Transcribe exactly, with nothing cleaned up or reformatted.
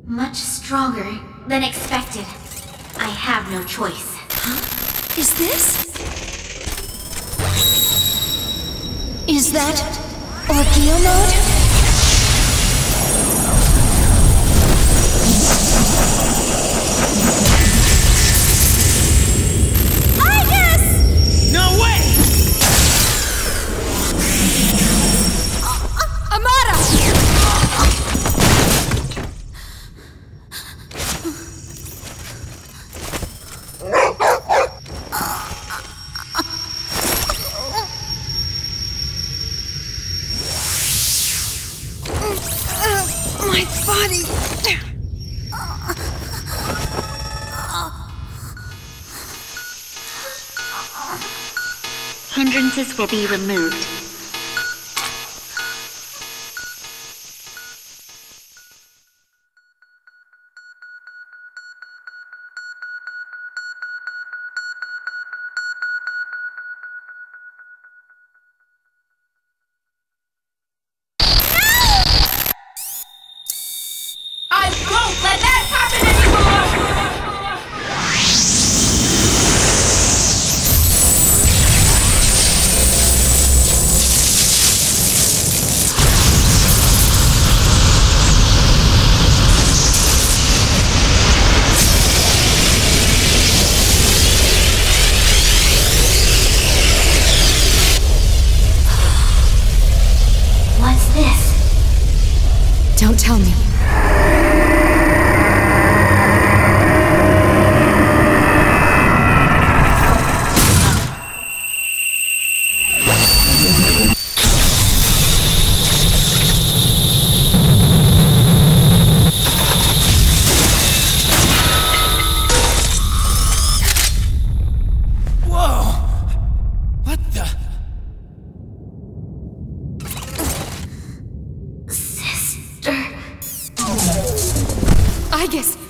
Much stronger than expected. I have no choice. Huh? Is this? Is that Ordeal mode? Aigis! No way! Uh, Amada! My body. Hindrances will be removed. I won't let that happen anymore! What's this? Don't tell me. Aigis!